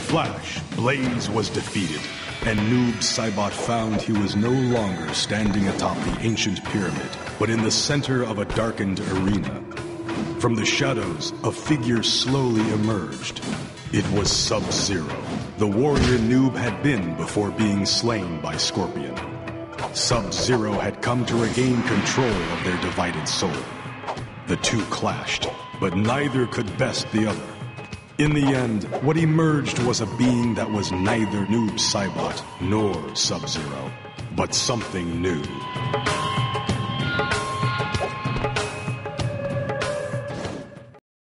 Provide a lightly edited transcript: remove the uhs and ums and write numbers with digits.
flash, Blaze was defeated, and Noob Saibot found he was no longer standing atop the ancient pyramid, but in the center of a darkened arena. From the shadows, a figure slowly emerged. It was Sub-Zero, the warrior Noob had been before being slain by Scorpion. Sub-Zero had come to regain control of their divided soul. The two clashed, but neither could best the other. In the end, what emerged was a being that was neither Noob Saibot nor Sub-Zero, but something new.